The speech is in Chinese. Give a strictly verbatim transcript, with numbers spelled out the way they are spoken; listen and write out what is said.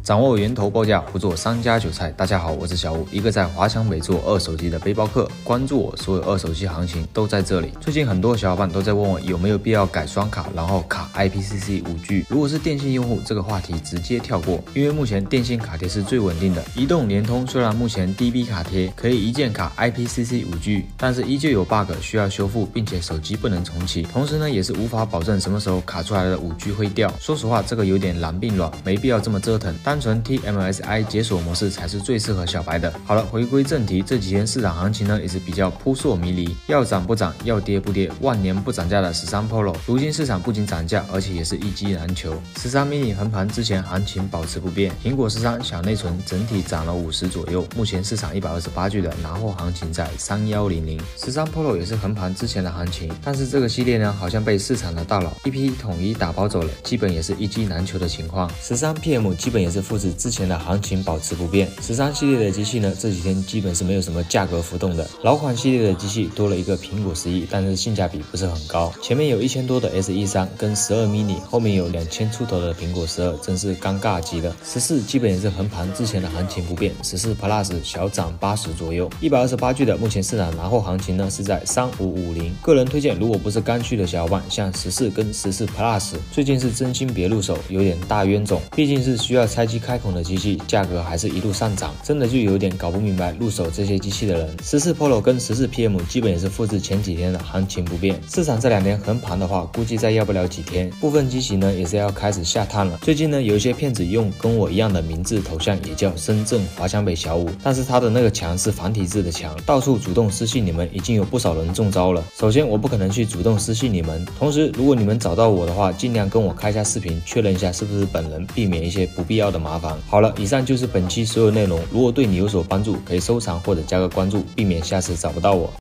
掌握源头报价，不做商家韭菜。大家好，我是小吴，一个在华强北做二手机的背包客。关注我，所有二手机行情都在这里。最近很多小伙伴都在问我有没有必要改双卡，然后卡 I P C C 五 G。如果是电信用户，这个话题直接跳过，因为目前电信卡贴是最稳定的。移动、联通虽然目前 D B 卡贴可以一键卡 I P C C 五 G， 但是依旧有 bug 需要修复，并且手机不能重启。同时呢，也是无法保证什么时候卡出来的 五 G 会掉。说实话，这个有点狼并卵，没必要这么折腾。单纯 T M S I 解锁模式才是最适合小白的。好了，回归正题，这几天市场行情呢也是比较扑朔迷离，要涨不涨，要跌不跌，万年不涨价的十三 Pro， 如今市场不仅涨价，而且也是一机难求。十三 mini 横盘之前行情保持不变，苹果十三小内存整体涨了五十左右，目前市场一百二十八 G 的拿货行情在三一零零。十三 Pro 也是横盘之前的行情，但是这个系列呢好像被市场的大佬一批统一打包走了，基本也是一机难求的情况。十三 P M 基本也是复制之前的行情保持不变。十三系列的机器呢，这几天基本是没有什么价格浮动的。老款系列的机器多了一个苹果十一，但是性价比不是很高。前面有一千多的 S E 三跟十二 mini， 后面有两千出头的苹果十二，真是尴尬极了。十四基本也是横盘之前的行情不变，十四 Plus 小涨八十左右。一百二十八 G 的目前市场拿货行情呢是在三五五零。个人推荐，如果不是刚需的小伙伴，像十四跟十四 Plus 最近是真心别入手，有点大冤种，毕竟是需要拆机开孔的机器，价格还是一路上涨，真的就有点搞不明白入手这些机器的人。十四 Pro 跟十四 P M 基本也是复制前几天的行情不变。市场这两天横盘的话，估计再要不了几天，部分机型呢也是要开始下探了。最近呢有一些骗子用跟我一样的名字头像，也叫深圳华强北小五，但是他的那个墙是繁体字的墙，到处主动私信你们，已经有不少人中招了。首先我不可能去主动私信你们，同时如果你们找到我的话，尽量跟我开一下视频，确认一下是不是本人，避免一些不必要的麻烦。好了，以上就是本期所有内容，如果对你有所帮助，可以收藏或者加个关注，避免下次找不到我。